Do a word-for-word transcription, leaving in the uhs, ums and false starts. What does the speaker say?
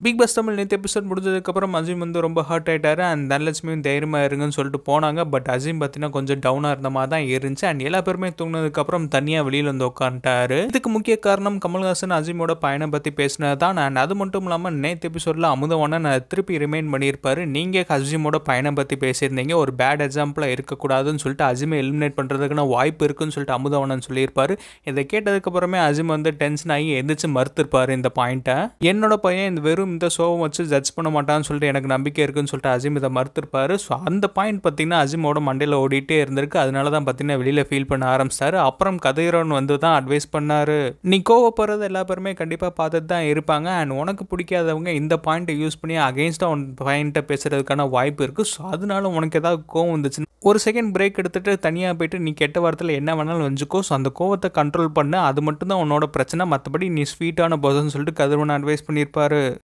Big pass Tamil நேற்று episode முடிஞ்சதுக்கப்புறம் அசீம் வந்து ரொம்ப ஹர்ட் ஆயிட்டாரு. அண்ட் தனலட்சுமியும் தைரியமாக இருங்கன்னு சொல்லிட்டு போனாங்க. பட் அசீம் பார்த்தீங்கன்னா கொஞ்சம் டவுனாக இருந்த மாதிரி தான் இருந்துச்சு. அண்ட் எல்லா பேருமே தூங்கினதுக்கப்புறம் தனியாக வெளியில் வந்து உட்காந்துட்டாரு. இதுக்கு முக்கிய காரணம் கமல்ஹாசன் அசீமோட பயணம் பற்றி பேசினது தான். அண்ட் அது மட்டும் இல்லாமல் நேற்று எபிசோடில் அமுதவான நான் திருப்பி ரிமைண்ட் பண்ணியிருப்பாரு. நீங்கள் அசீமோட பயணம் பற்றி பேசியிருந்தீங்க, ஒரு பேட் எக்ஸாம்பிளாக இருக்கக்கூடாதுன்னு சொல்லிட்டு அசீமை எலிமினேட் பண்ணுறதுக்கான வாய்ப்பு இருக்குன்னு சொல்லிட்டு அமுதவானன் சொல்லியிருப்பாரு. இதை கேட்டதுக்கப்புறமே அசீம் வந்து டென்ஷன் ஆகி எந்திரிச்சு மறுத்திருப்பாரு இந்த பாயிண்ட்டை. என்னோட பையன் இந்த வெறும் இந்த ஷோவை வச்சு ஜட்ஜ் பண்ண மாட்டான்னு சொல்லிட்டு எனக்கு நம்பிக்கை இருக்குன்னு சொல்லிட்டு அசீம் இதை மறுத்திருப்பாரு. ஸோ அந்த பாயிண்ட் பார்த்தீங்கன்னா அசீமோட மண்டையில் ஓடிட்டே இருந்திருக்கு. அதனால தான் பார்த்தீங்கன்னா வெளியில் ஃபீல் பண்ண ஆரம்பிச்சிட்டாரு. அப்புறம் கதையிறவன் வந்து தான் அட்வைஸ் பண்ணாரு, நீ கோவப்படுறது எல்லா பேருமே கண்டிப்பாக பார்த்துட்டு தான் இருப்பாங்க. அண்ட் உனக்கு பிடிக்காதவங்க இந்த பாயிண்ட்டை யூஸ் பண்ணி அகெயின்ஸ்டாக உன் பாயிண்ட்டை பேசுறதுக்கான வாய்ப்பு இருக்குது. ஸோ அதனால உனக்கு ஏதாவது கோவம் வந்துச்சுன்னா ஒரு செகண்ட் பிரேக் எடுத்துட்டு தனியாக போயிட்டு நீ கெட்ட வார்த்தையில் என்ன வேணாலும் வச்சுக்கோ. ஸோ அந்த கோவத்தை கண்ட்ரோல் பண்ணு, அது மட்டும் தான் உன்னோட பிரச்சனை. மற்றபடி நீ ஸ்வீட்டான பர்சன் சொல்லிட்டு கதிரவன் அட்வைஸ் பண்ணியிருப்பாரு.